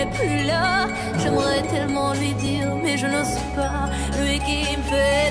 n'est plus là. J'aimerais tellement lui dire, mais je n'ose pas. Lui qui me fait